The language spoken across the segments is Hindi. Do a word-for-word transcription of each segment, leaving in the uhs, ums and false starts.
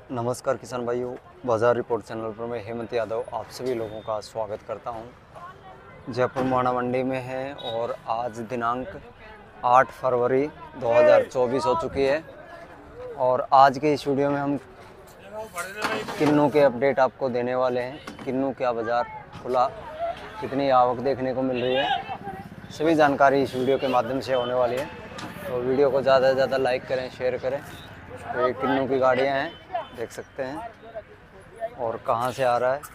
नमस्कार किसान भाइयों, बाजार रिपोर्ट चैनल पर मैं हेमंत यादव आप सभी लोगों का स्वागत करता हूं। जयपुर माणा मंडी में है और आज दिनांक आठ फरवरी दो हज़ार चौबीस हो चुकी है और आज के इस वीडियो में हम किन्नू के अपडेट आपको देने वाले हैं। किन्नू क्या बाज़ार खुला, कितनी आवक देखने को मिल रही है, सभी जानकारी इस वीडियो के माध्यम से होने वाली है। तो वीडियो को ज़्यादा से ज़्यादा लाइक करें, शेयर करें। तो ये किन्नू की गाड़ियाँ हैं, देख सकते हैं। और कहाँ से आ रहा है,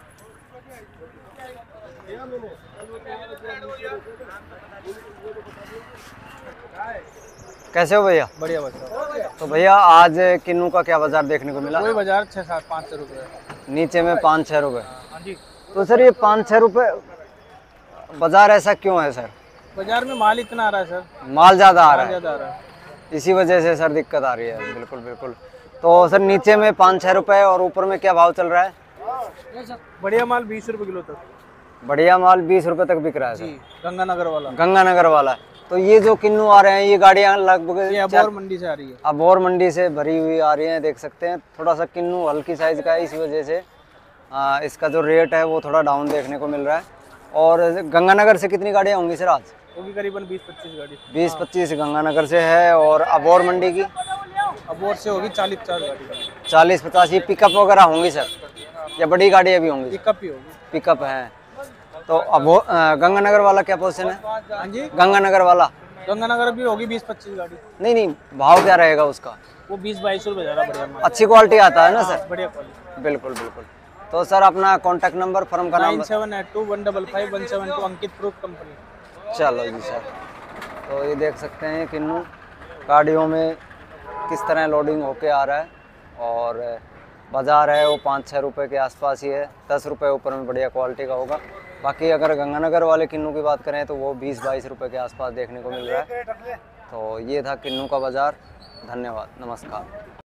कैसे हो भैया? बढ़िया बढ़िया। तो भैया आज किन्नू का क्या बाजार देखने को मिला? कोई बाजार छः सात पाँच सौ रुपये, नीचे में पाँच छः रुपये। हाँ जी। तो सर ये पाँच छः रुपये बाजार ऐसा क्यों है सर? बाजार में माल इतना आ रहा है सर, माल ज़्यादा आ रहा माल है, ज़्यादा आ रहा है। इसी वजह से सर दिक्कत आ रही है। बिल्कुल बिल्कुल। तो सर नीचे में पाँच छः रुपये और ऊपर में क्या भाव चल रहा है? बढ़िया माल बीस रुपये किलो तक। बढ़िया माल बीस रुपये तक बिक रहा है जी, सर। गंगानगर वाला। गंगानगर वाला। तो ये जो किन्नू आ रहे हैं ये गाड़ियाँ लगभग ये अबोर मंडी से आ रही है। अबोर मंडी से भरी हुई आ रही हैं, देख सकते हैं। थोड़ा सा किन्नू हल्की साइज़ का है, इसी वजह से आ, इसका जो रेट है वो थोड़ा डाउन देखने को मिल रहा है। और गंगानगर से कितनी गाड़ियाँ होंगी सर आज? वो भी करीबन बीस पच्चीस गाड़ी। बीस पच्चीस गंगानगर से है। और अबोर मंडी की अबोर से होगी चालीस पचास गाड़ी। चालीस पचास। ये पिकअप वगैरह होंगी सर या बड़ी गाड़ियाँ भी होंगी? पिकअप ही होगी। पिकअप है। तो अबो गंगानगर वाला क्या पोजीशन है? हाँ जी, गंगानगर वाला गंगानगर भी होगी बीस पच्चीस गाड़ी। नहीं नहीं, भाव क्या रहेगा उसका? वो बीस बाईस रुपये ज़्यादा बढ़िया माल। अच्छी क्वालिटी आता है ना सर? बढ़िया क्वालिटी। बिल्कुल बिल्कुल। तो सर अपना कॉन्टैक्ट नंबर, फर्म का नाइन नाम? Seven eight two one double five one seven two Ankit fruit company. चलो जी सर। तो ये देख सकते हैं किन्नू गाड़ियों में किस तरह लोडिंग होके आ रहा है। और बाज़ार है वो पाँच छः रुपये के आसपास ही है, दस रुपये ऊपर में बढ़िया क्वालिटी का होगा। बाकी अगर गंगानगर वाले किन्नू की बात करें तो वो बीस बाईस रुपये के आसपास देखने को मिल रहा है। तो ये था किन्नू का बाज़ार। धन्यवाद, नमस्कार।